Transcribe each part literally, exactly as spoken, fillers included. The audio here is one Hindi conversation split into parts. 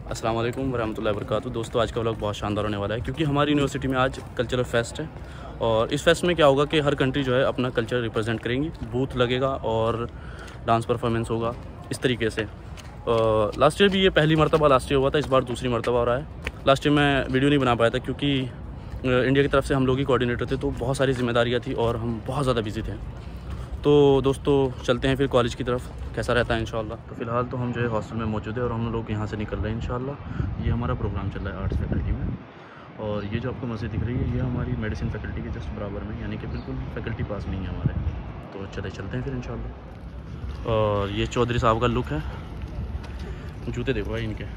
अस्सलाम वालेकुम वरहमतुल्लाहि वबरकातुहू। दोस्तों आज का व्लॉग बहुत शानदार होने वाला है क्योंकि हमारी यूनिवर्सिटी में आज कल्चरल फेस्ट है और इस फेस्ट में क्या होगा कि हर कंट्री जो है अपना कल्चर रिप्रेजेंट करेंगी। बूथ लगेगा और डांस परफॉर्मेंस होगा इस तरीके से। लास्ट ईयर भी ये पहली मरतबा लास्ट ईयर हुआ था, इस बार दूसरी मरतबा हो रहा है। लास्ट ईयर मैं वीडियो नहीं बना पाया था क्योंकि इंडिया की तरफ से हम लोग ही कोऑर्डिनेटर थे, तो बहुत सारी जिम्मेदारियाँ थी और हम बहुत ज़्यादा बिजी थे। तो दोस्तों चलते हैं फिर कॉलेज की तरफ, कैसा रहता है इंशाल्लाह। तो फ़िलहाल तो हम जो है हॉस्टल में मौजूद है और हम लोग यहाँ से निकल रहे हैं इंशाल्लाह। ये हमारा प्रोग्राम चल रहा है आर्ट्स फैकल्टी में और ये जो आपको मस्जिद दिख रही है ये हमारी मेडिसिन फैकल्टी के जस्ट बराबर में, यानी कि बिल्कुल फैकल्टी पास नहीं है हमारे। तो चले चलते हैं फिर इंशाल्लाह। और ये चौधरी साहब का लुक है, जूते देखो भाई इनके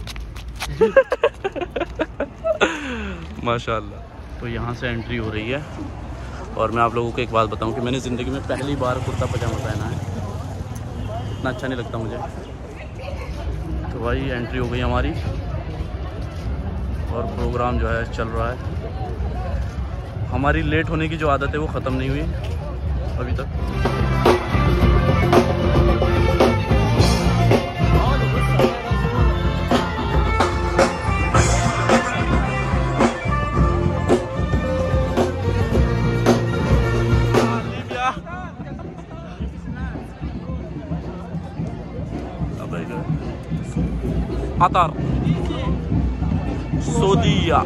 माशाल्लाह। तो यहाँ से एंट्री हो रही है और मैं आप लोगों को एक बात बताऊं कि मैंने ज़िंदगी में पहली बार कुर्ता पजामा पहना है, इतना अच्छा नहीं लगता मुझे। तो भाई एंट्री हो गई हमारी और प्रोग्राम जो है चल रहा है। हमारी लेट होने की जो आदत है वो ख़त्म नहीं हुई अभी तक। Qatar, Saudiya।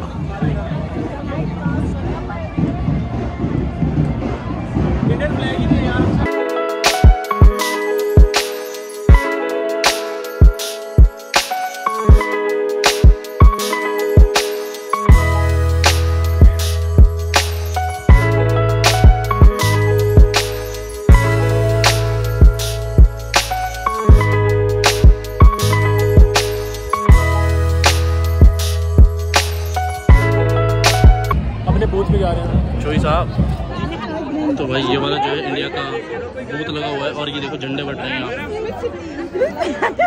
चोई साहब, तो भाई ये वाला जो है इंडिया का बूथ लगा हुआ है और ये देखो झंडे बट रहे हैं यहाँ पे।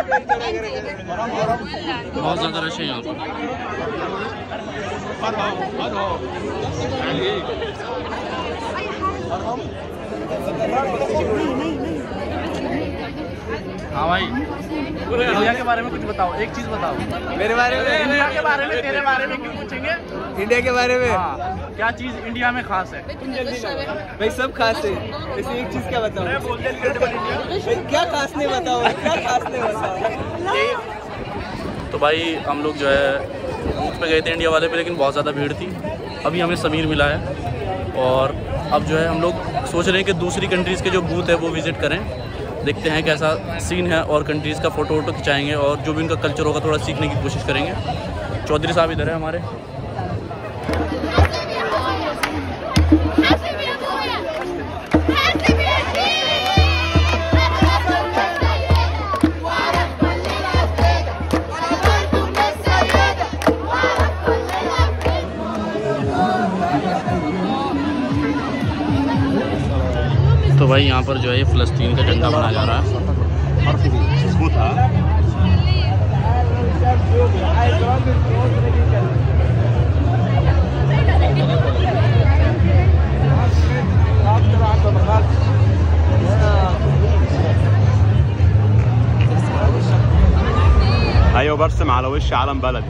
बहुत ज़्यादा रश है यहाँ पर। हाँ भाई, इंडिया के बारे में कुछ बताओ, एक चीज़ बताओ मेरे बारे में। इंडिया के बारे में, तेरे बारे में क्यों पूछेंगे? इंडिया के बारे में हाँ, क्या चीज़ इंडिया में खास है? भाई सब खास है, वैसे एक चीज़ क्या बताओ भाई, क्या खास नहीं बताओ, क्या खास नहीं बताओ। तो भाई हम लोग जो है बूथ पे गए थे इंडिया वाले पे, लेकिन बहुत ज़्यादा भीड़ थी। अभी हमें समीर मिला है और अब जो है हम लोग सोच रहे हैं कि दूसरी कंट्रीज़ के जो बूथ है वो विज़िट करें, देखते हैं कैसा सीन है और कंट्रीज़ का फ़ोटो वोटो खिंचाएँगे और जो भी उनका कल्चर होगा थोड़ा सीखने की कोशिश करेंगे। चौधरी साहब इधर है हमारे। तो भाई यहाँ पर जो है फ़लस्तीन का झंडा बनाया जा रहा है। ايوه برسم على وش علم بلدي.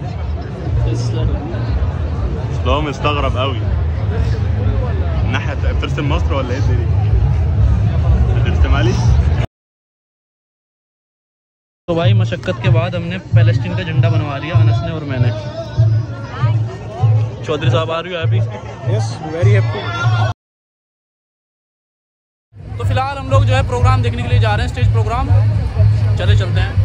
اصل هو مستغرب قوي. الناحيه بترسم مصر ولا ايه الدنيا؟ بترسمها لي؟ तो भाई मशक्क़त के बाद हमने पैलेस्टीन का झंडा बनवा लिया, अनस ने और मैंने। चौधरी साहब आ रही हो हैप्पी? Yes, very happy. तो फिलहाल हम लोग जो है प्रोग्राम देखने के लिए जा रहे हैं, स्टेज प्रोग्राम। चले चलते हैं।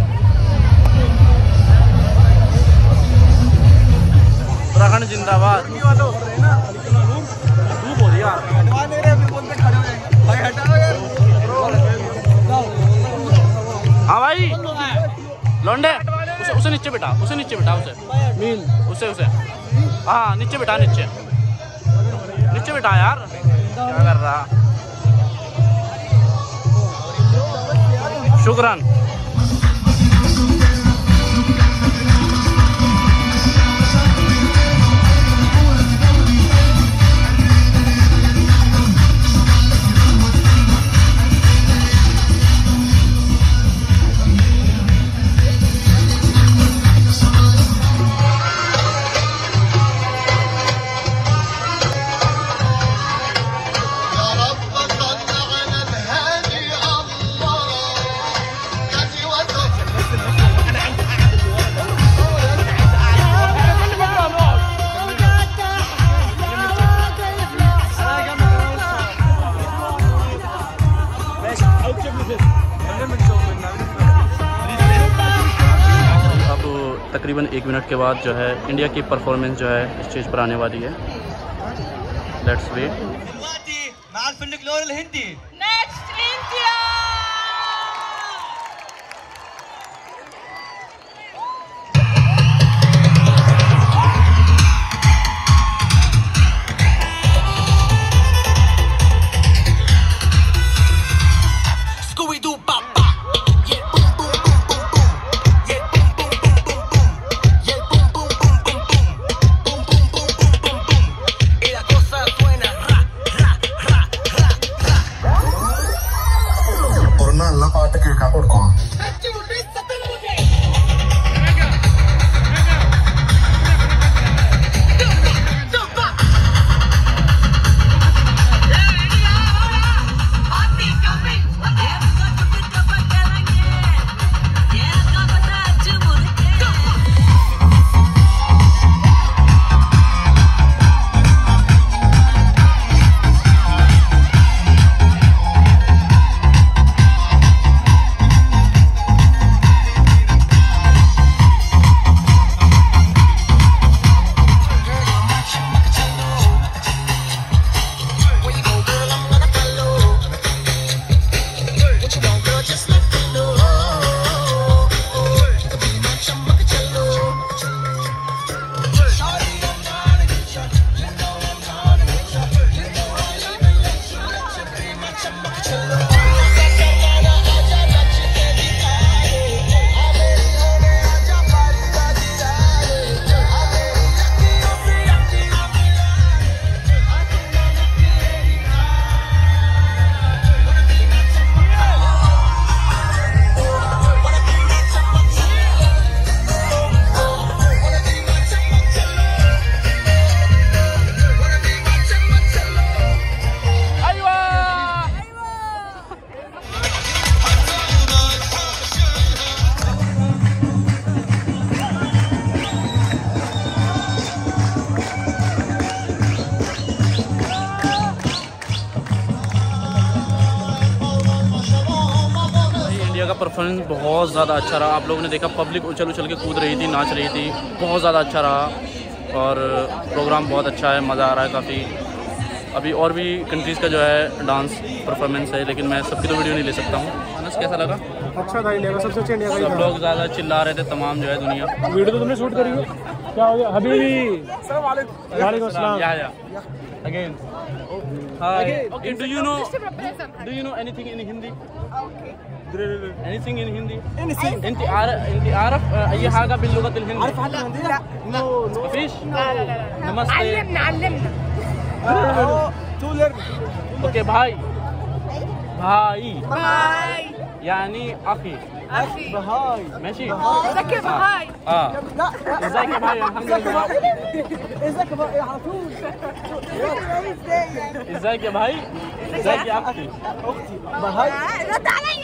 उत्तराखंड जिंदाबाद। धूप हो रही यार। हाँ भाई लौंडे, उसे उसे नीचे बिठा, उसे नीचे बिठा, उसे उसे उसे हाँ नीचे बिठा, नीचे नीचे बिठा यार, क्या कर रहा। शुक्रान। Summer तकरीबन एक मिनट के बाद जो है इंडिया की परफॉर्मेंस जो है स्टेज पर आने वाली है। Let's wait. का परफॉर्मेंस बहुत ज़्यादा अच्छा रहा। आप लोगों ने देखा पब्लिक उछल उछल के कूद रही थी, नाच रही थी, बहुत ज़्यादा अच्छा रहा और प्रोग्राम बहुत अच्छा है, मज़ा आ रहा है काफ़ी। अभी और भी कंट्रीज़ का जो है डांस परफॉर्मेंस है, लेकिन मैं सबकी तो वीडियो नहीं ले सकता हूँ। अनस कैसा लगा? अच्छा था इंडिया का, सबसे अच्छा इंडिया का। सब लोग ज़्यादा चिल्ला रहे थे, तमाम जो है दुनिया। वीडियो तो तुमने शूट करी है, क्या हो गया हबीबी? वालेकुम अस्सलाम। Yeah yeah again hi. Okay, do you know do you know anything in Hindi? Anything in Hindi? Anything. Inti Arab, Inti Arab. أي حاجة باللغة الهندية. عارف حاجة هندية؟ No, no. مفيش؟ لا لا لا. نمسته. علمنا علمنا. تو ليرن. أوكي भाई. भाई. भाई. يعني أخي. أخي. भाई. ماشي. ازيك يا भाई. آه. لا. ازيك يا भाई؟ الحمد لله. ازيك يا भाई على طول. ازيك يا भाई؟ ازيك يا أختي؟ أختي. भाई. رد عليا.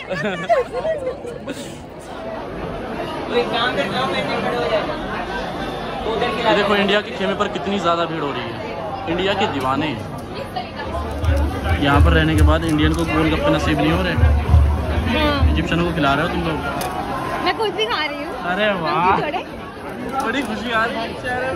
देखो इंडिया के खेमे पर कितनी ज़्यादा भीड़ हो रही है। इंडिया के दीवाने यहाँ पर रहने के बाद इंडियन को गोलगप्पे नसीब नहीं हो रहे। इजिप्शियनों को खिला रहे हो तुम लोग? मैं कुछ भी खा रही हूँ। अरे वाह, बड़ी खुशी आ रही है चेहरे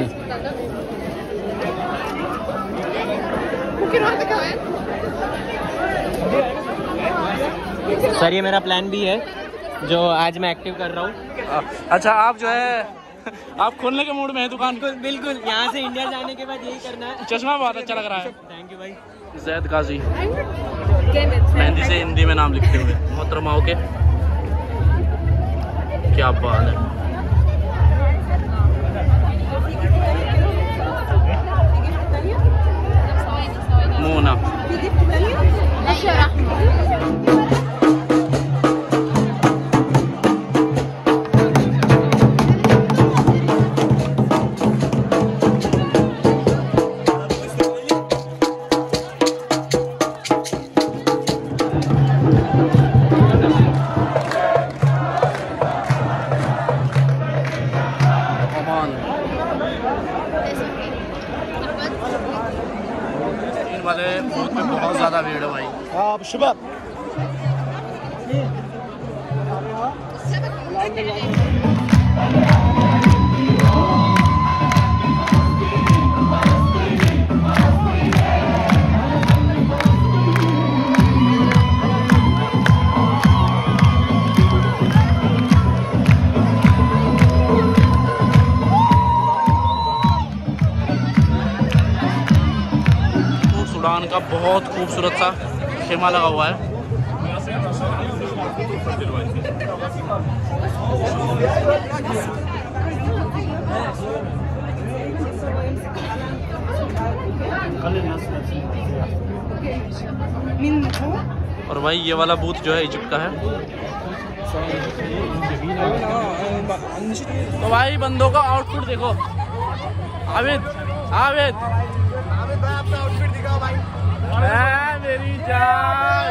में। सर ये मेरा प्लान भी है जो आज मैं एक्टिव कर रहा हूँ। अच्छा, आप जो है आप खोलने के मूड में है दुकान? बिल्कुल बिल्कुल, यहाँ से इंडिया जाने के बाद यही करना है। चश्मा बहुत अच्छा लग रहा है। थैंक यू भाई। जैद गाजी मेहंदी से हिंदी में नाम लिखते हुए मोहतरमा होके, क्या बात है। मोना वाले बूथ में बहुत ज़्यादा भीड़ है भाई। आप शुभ Thank you. जाफरान का बहुत खूबसूरत सा खेमा लगा हुआ है। और भाई ये वाला बूथ जो है इजिप्ट का है। तो भाई बंदों का आउटफिट देखो। आबिद आबिद अपना आउटफिट दिखाओ भाई। मेरी जान।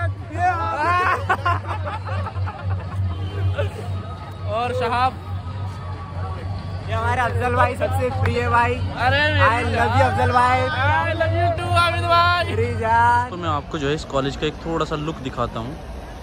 और शहाब ये हमारे अफजल भाई सबसे प्रिय भाई। अरे आई लव यू अफजल भाई। I love you too Abid भाई। मेरी जान। तो मैं आपको जो है इस कॉलेज का एक थोड़ा सा लुक दिखाता हूँ।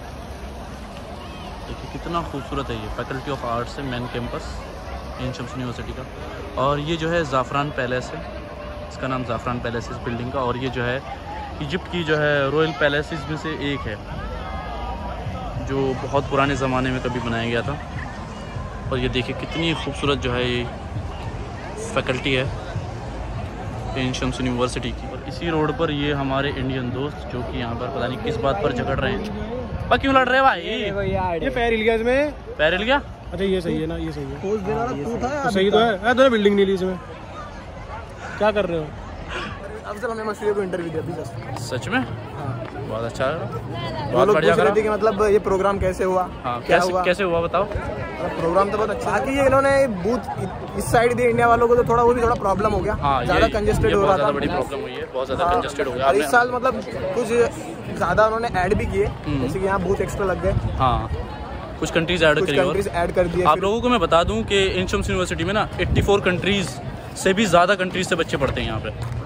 देखिए कितना खूबसूरत है ये। फैकल्टी ऑफ आर्ट्स है, main campus Ain Shams university का। और ये जो है ज़ाफ़रान पैलेस है, इसका नाम ज़ाफ़रान पैलेस इस बिल्डिंग का। और ये जो है इजिप्ट की जो है रॉयल पैलेसेस में से एक है, जो बहुत पुराने ज़माने में कभी बनाया गया था। और ये देखिए कितनी खूबसूरत जो है ये फैकल्टी है इन शम्स यूनिवर्सिटी की। और इसी रोड पर ये हमारे इंडियन दोस्त जो कि यहाँ पर पता नहीं किस बात पर झगड़ रहे हैं। पर क्यों लड़ रहे हैं भाई? ये पैर हिल गया इसमें। पैर हिल गया? अच्छा ये सही है ना, ये सही है। पोज देना ना तू था। तो सही तो है। तो बिल्डिंग नहीं ली इसमें, क्या कर रहे हो? अफजल हमने मशहूर को इंटरव्यू दिया अभी जस्ट। सच में? हाँ। बहुत अच्छा है, वो बहुत लोग बढ़िया पूछ रहे करा। थे कि मतलब ये प्रोग्राम कैसे हुआ। हाँ, क्या कैसे हुआ? कैसे हुआ बताओ। प्रोग्राम तो बहुत अच्छा। बाकी ये इन्होंने बूथ इस साइड दिए इंडिया वालों को, तो थोड़ा वो भी थोड़ा प्रॉब्लम हो गया। हाँ, ज्यादा ये- कंजेस्टेड ये हो बहुत रहा ज़्यादा था। बड़ी प्रॉब्लम हुई है, बहुत ज़्यादा हाँ। कंजेस्टेड हो गया और इस आपने- साल मतलब कुछ ज्यादा उन्होंने ऐड भी किए, जैसे कि यहाँ बूथ एक्स्ट्रा लग गए। हाँ, कुछ कंट्रीज़ ऐड कुछ करी। और कंट्रीज ऐड कर दिए। आप फिर- लोगों को मैं बता दूं कि इन शम्स यूनिवर्सिटी में ना चौरासी कंट्रीज़ से भी ज़्यादा कंट्रीज़ से बच्चे पढ़ते हैं यहाँ पे।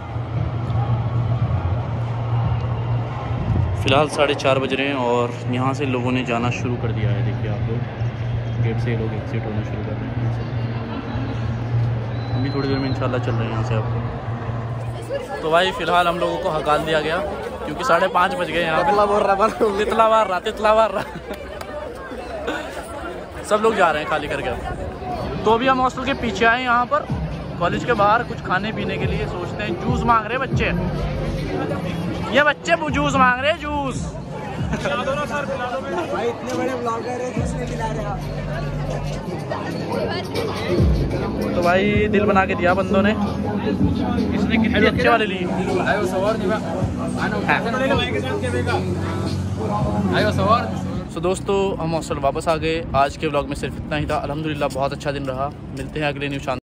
फ़िलहाल साढ़े चार बज रहे हैं और यहाँ से लोगों ने जाना शुरू कर दिया है। देखिए आप लोग गेट से लोग एग्जिट होना शुरू कर रहे हैं यहाँ से। अभी थोड़ी देर में इंशाल्लाह चल रहे हैं यहाँ से आपको। तो भाई फ़िलहाल हम लोगों को हकाल दिया गया क्योंकि साढ़े पाँच बज गए यहाँ पे। तितला बोल रहा था। तितला मार रहा तितला मार रहा सब लोग जा रहे हैं खाली करके। तो अभी हम हॉस्टल के पीछे आए यहाँ पर, कॉलेज के बाहर कुछ खाने पीने के लिए सोचते हैं। जूस मांग रहे बच्चे, ये बच्चे जूस मांग रहे हैं, जूस। भाई इतने बड़े ब्लॉगर है, जूस नहीं पिला रहे आप। तो भाई दिल बना के दिया बंदों ने। इसने कितने अच्छे वाले ली। तो दोस्तों हम हॉस्टल वापस आ गए। आज के व्लॉग में सिर्फ इतना ही था। अल्हम्दुलिल्लाह बहुत अच्छा दिन रहा। मिलते हैं अगले न्यू